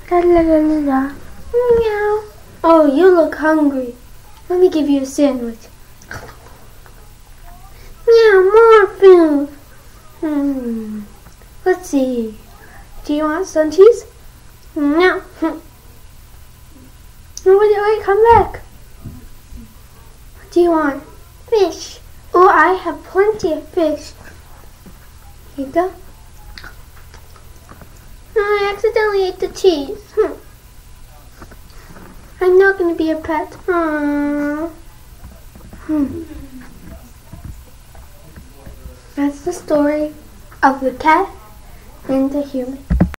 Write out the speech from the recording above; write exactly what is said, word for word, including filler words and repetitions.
La la la la la. Meow. Oh, you look hungry. Let me give you a sandwich. Meow, more food. Hmm. Let's see. Do you want some cheese? No. Oh, wait, wait, come back. What do you want? Fish. Oh, I have plenty of fish. Here you go. Oh, I accidentally ate the cheese. Hmm. I'm not going to be a pet. Aww. Hmm. That's the story of the cat and the human.